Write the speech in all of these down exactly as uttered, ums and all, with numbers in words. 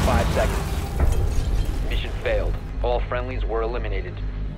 five seconds. Mission failed. All friendlies were eliminated.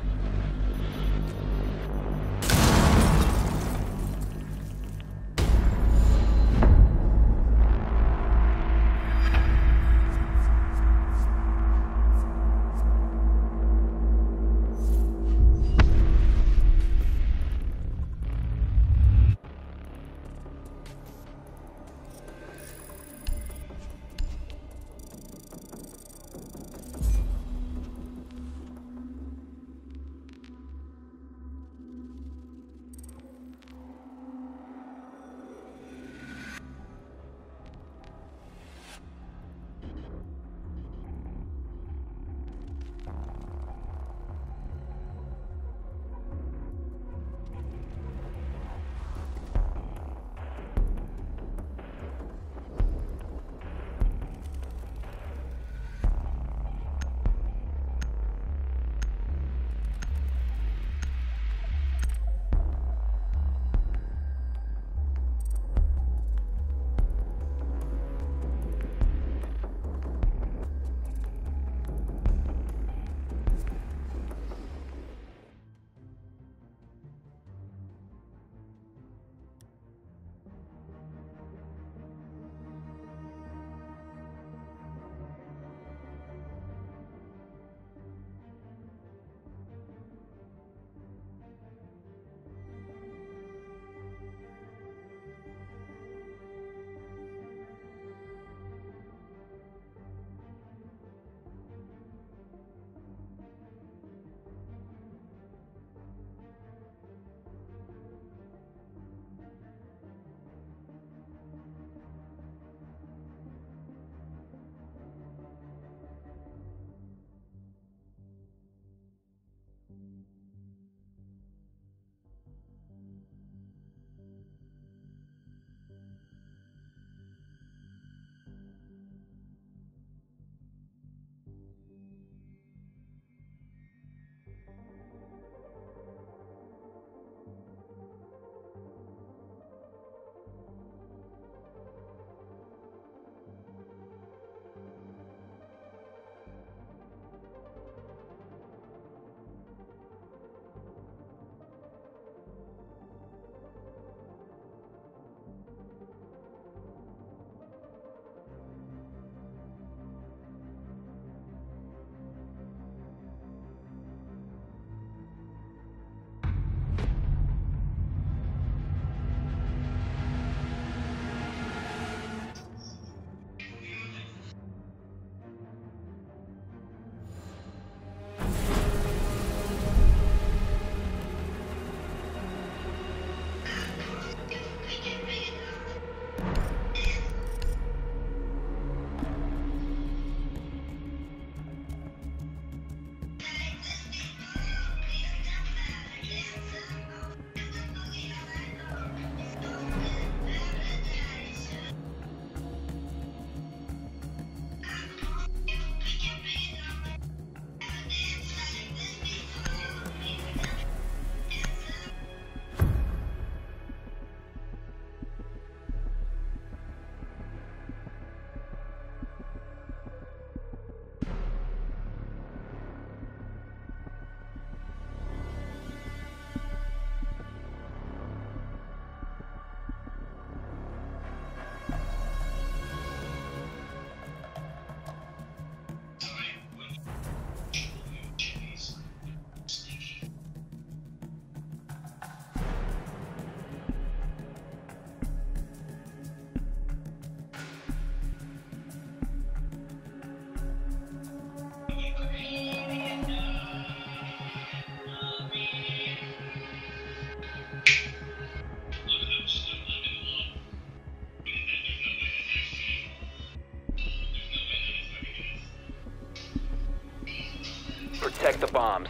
Protect the bombs.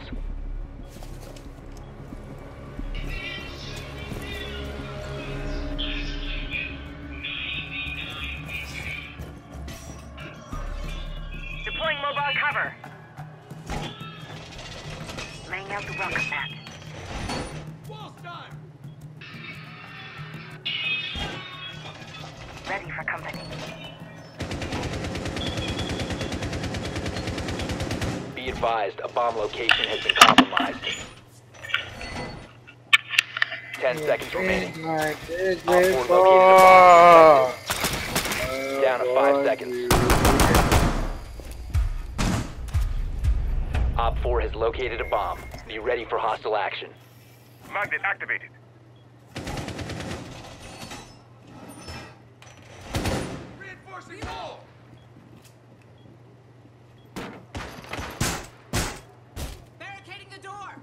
Deploying mobile cover. Laying out the welcome mat. Ready for company. advised, a bomb location has been compromised. Ten seconds remaining. Op four located a bomb. Detected. Down to five seconds. Op four has located a bomb. Be ready for hostile action. Magnet activated. Reinforcing wall. Barricading the door.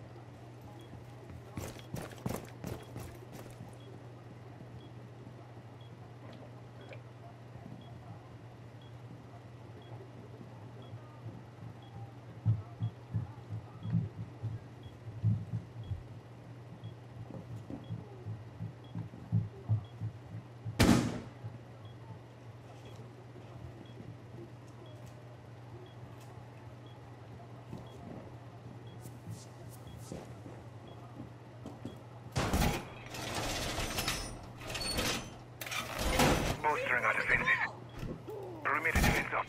Bolstering our defenses. Perimeter defense up.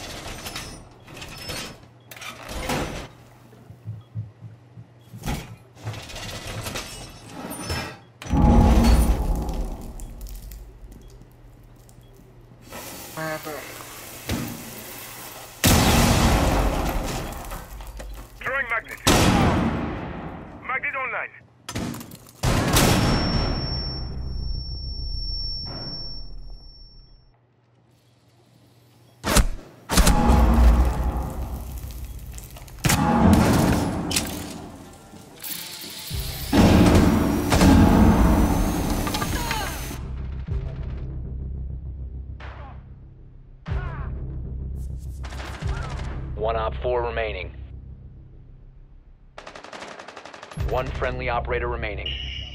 Throwing magnet. Magnet online. One op four remaining. One friendly operator remaining.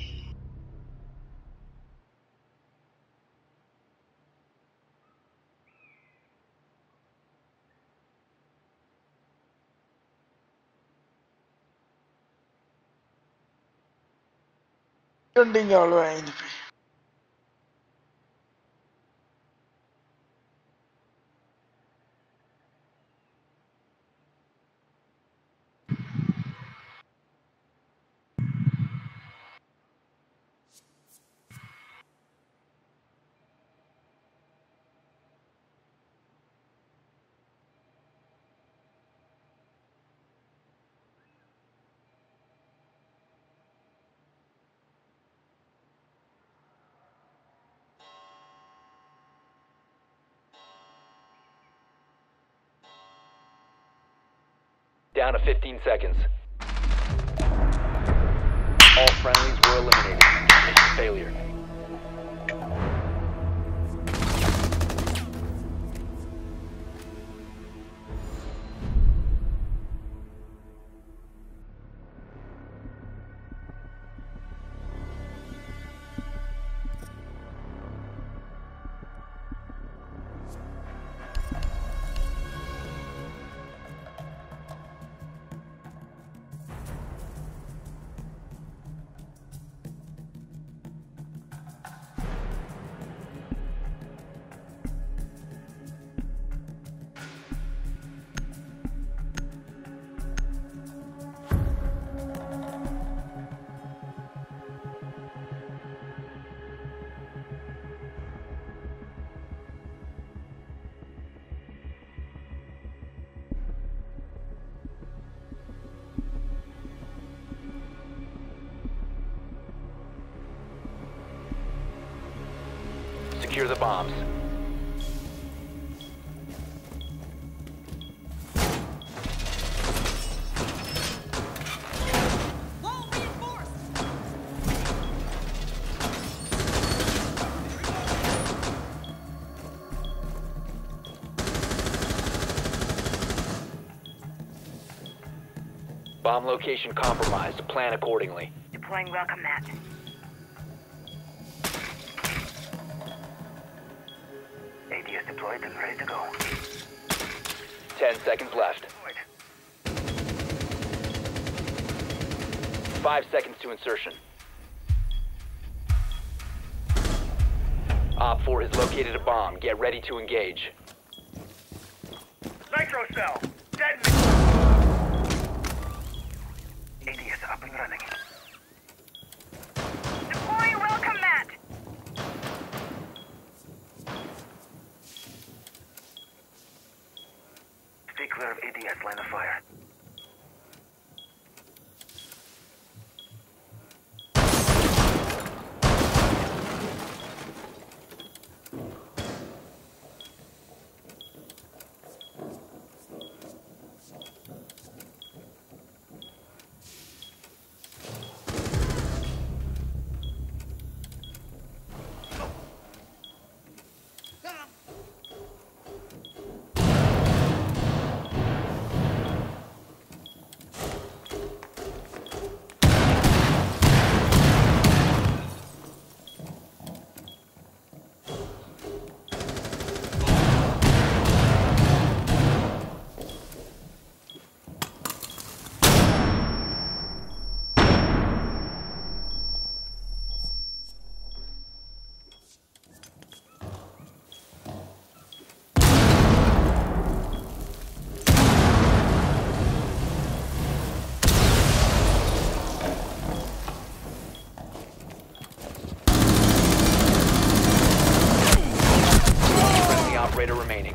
Trending all way in the Down to fifteen seconds. All friendlies were eliminated. Mission failure. Secure the bombs. Wall reinforced. Bomb location compromised. Plan accordingly. Deploying welcome mat. A D S deployed and ready to go. Ten seconds left. Five seconds to insertion. Op four has located a bomb. Get ready to engage. Nitro cell. Detonate. Clear of A D S line of fire. Operator remaining.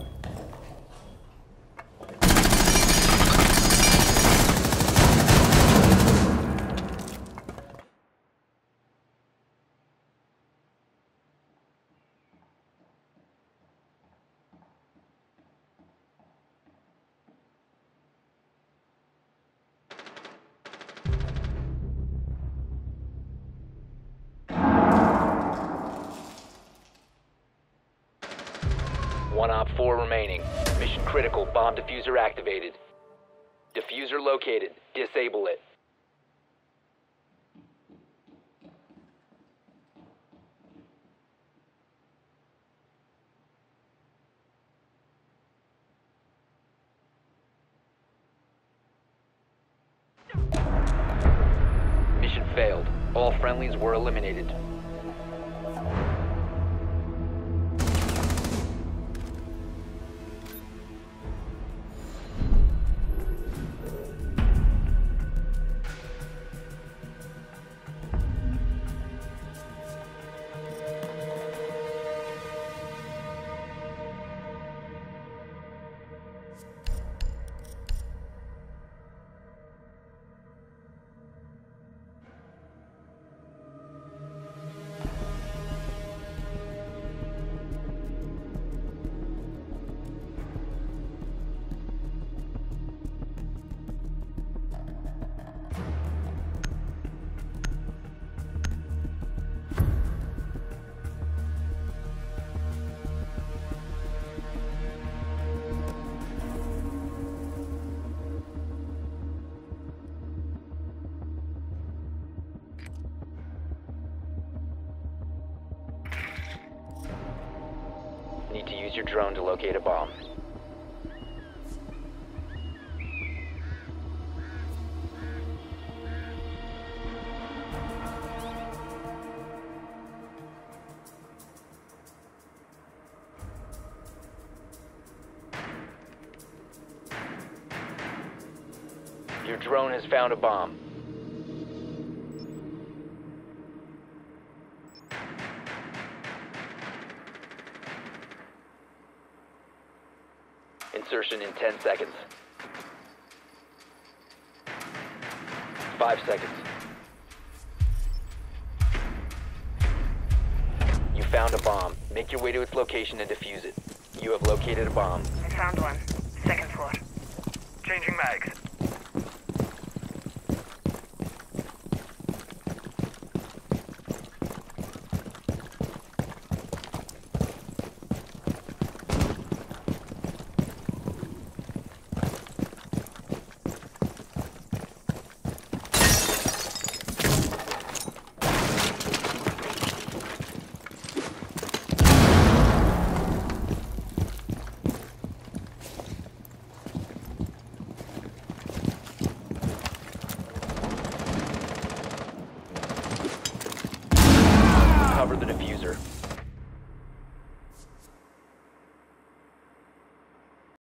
One op four remaining. Mission critical. Bomb diffuser activated. Diffuser located. Disable it. Mission failed. All friendlies were eliminated. Need to use your drone to locate a bomb. Your drone has found a bomb. Insertion in ten seconds. Five seconds. You found a bomb. Make your way to its location and defuse it. You have located a bomb. I found one. Second floor. Changing mags.